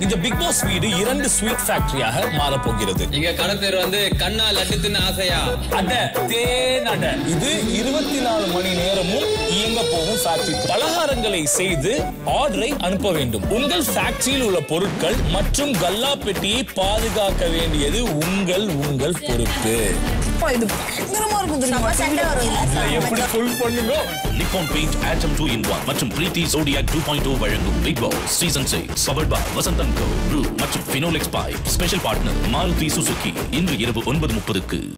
இந்த big pass வீடு 2 sweet ஃபேக்டரியாக மாற போகிறது. இங்க கடை பேர் வந்து கண்ணா லட்டு தின்னு ஆசையா அட தேன் அட. இது 24 மணி நேரமும் இயங்க போகும் ஃபேக்டரி. பலகாரங்களை செய்து ஆர்டரை அனுப்ப வேண்டும். உங்கள் ஃபேக்டரியில் உள்ள பொருட்கள் மற்றும் கல்லா பெட்டியை பாதுகாக்க வேண்டியது உங்கள் பொறுப்பு. இது பயங்கரமா இருக்கும் தெரியுமா? சண்டை வரும் இல்ல. எப்படி ஃபுல் பண்ணுங்க? நிப்பான் பெயிண்ட் ஆட்டம் 2-in-1 மற்றும் பிரீத்தி ஜோடியாக் 2.0 வழங்கும் Bigg Boss season 6 powered by Vasanthan co Bru மற்றும் Finolex pipe. Special partner Maruti Suzuki. இன்று இரவு 9:30க்கு.